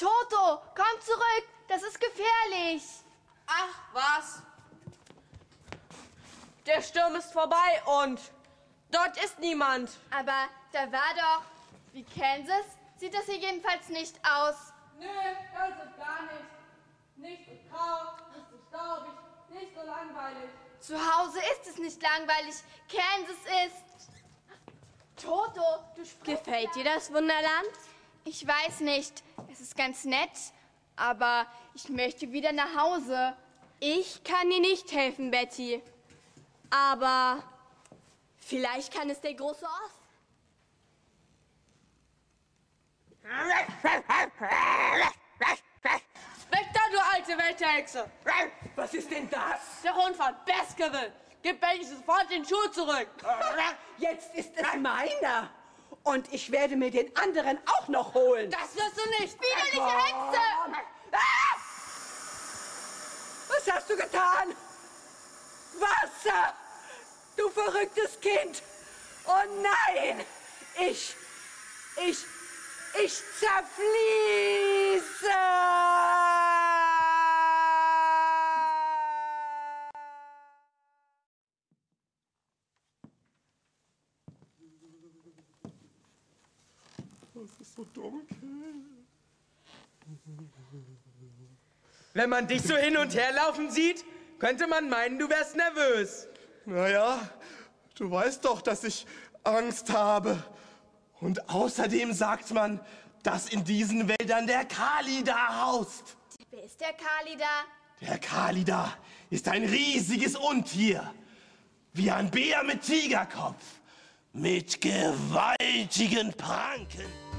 Toto, komm zurück, das ist gefährlich. Ach, was? Der Sturm ist vorbei und dort ist niemand. Aber da war doch, wie Kansas sieht das hier jedenfalls nicht aus. Nö, ganz und gar nicht. Nicht so grau, nicht so staubig, nicht so langweilig. Zu Hause ist es nicht langweilig, Kansas ist... Toto, du sprichst... Gefällt dir das Wunderland? Ich weiß nicht, es ist ganz nett, aber ich möchte wieder nach Hause. Ich kann dir nicht helfen, Betty. Aber vielleicht kann es der große Oz. Weg da, du alte Wetterhexe! Was ist denn das? Der Hund von Baskerville! Gib Betty sofort den Schuh zurück! Jetzt ist es meiner. Und ich werde mir den anderen auch noch holen. Das wirst du nicht! Widerliche Hexe! Ah! Was hast du getan? Wasser! Du verrücktes Kind! Oh nein! Ich zerfließe! Es ist so dunkel. Wenn man dich so hin und her laufen sieht, könnte man meinen, du wärst nervös. Naja, du weißt doch, dass ich Angst habe. Und außerdem sagt man, dass in diesen Wäldern der Kalida haust. Wer ist der Kalida? Der Kalida ist ein riesiges Untier. Wie ein Bär mit Tigerkopf. Mit gewaltigen Pranken.